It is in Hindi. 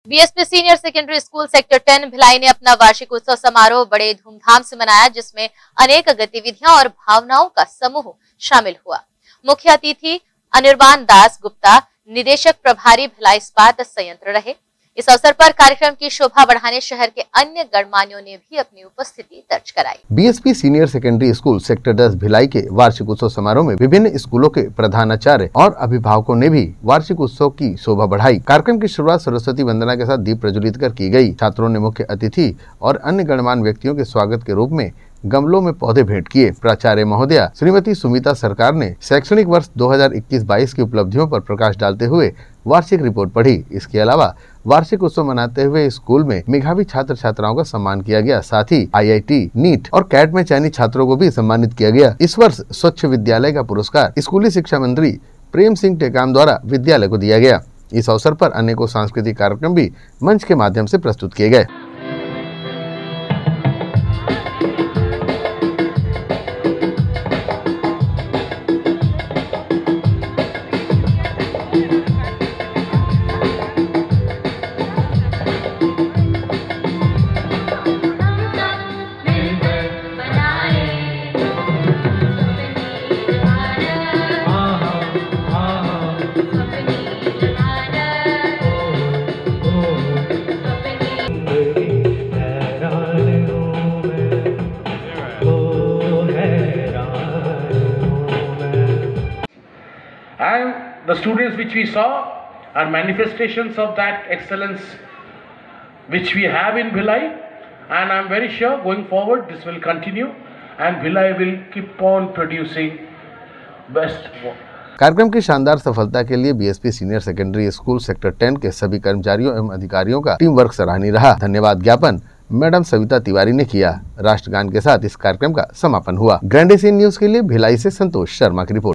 BSP senior secondary school sector 10 Bhilai ने अपना वार्षिक उत्सव समारोह बड़े धूमधाम से मनाया, जिसमें अनेक गतिविधियां और भावनाओं का समूह शामिल हुआ। मुख्य अतिथि अनिर्बान दास गुप्ता, निदेशक प्रभारी भिलाई इस्पात संयंत्र रहे। इस अवसर पर कार्यक्रम की शोभा बढ़ाने शहर के अन्य गणमान्यों ने भी अपनी उपस्थिति दर्ज कराई। BSP senior secondary school sector 10 Bhilai के वार्षिक उत्सव समारोह में विभिन्न स्कूलों के प्रधानाचार्य और अभिभावकों ने भी वार्षिक उत्सव की शोभा बढ़ाई। कार्यक्रम की शुरुआत सरस्वती वंदना के साथ दीप प्रज्वलित कर की गई। छात्रों ने मुख्य अतिथि और अन्य गणमान्य व्यक्तियों के स्वागत के रूप में गमलों में पौधे भेंट किए। प्राचार्य महोदया श्रीमती सुमिता सरकार ने शैक्षणिक वर्ष 2021-22 की उपलब्धियों पर प्रकाश डालते हुए वार्षिक रिपोर्ट पढ़ी। इसके अलावा वार्षिक उत्सव मनाते हुए स्कूल में मेधावी छात्र छात्राओं का सम्मान किया गया। साथ ही IIT, नीट और कैट में चयनित छात्रों को भी सम्मानित किया गया। इस वर्ष स्वच्छ विद्यालय का पुरस्कार स्कूली शिक्षा मंत्री प्रेम सिंह टेकाम द्वारा विद्यालय को दिया गया। इस अवसर पर अनेकों सांस्कृतिक कार्यक्रम भी मंच के माध्यम से प्रस्तुत किए गए। And the students which we saw are manifestations of that excellence which we have in Bhilai, and I'm very sure going forward this will continue and Bhilai will keep on producing best work. कार्यक्रम की शानदार सफलता के लिए BSP senior secondary school sector 10 के सभी कर्मचारियों एवं अधिकारियों का टीम वर्क सराहनीय रहा। धन्यवाद ज्ञापन मैडम सविता तिवारी ने किया। राष्ट्रगान के साथ इस कार्यक्रम का समापन हुआ। ग्रैंड एशियन न्यूज के लिए भिलाई से संतोष शर्मा की रिपोर्ट।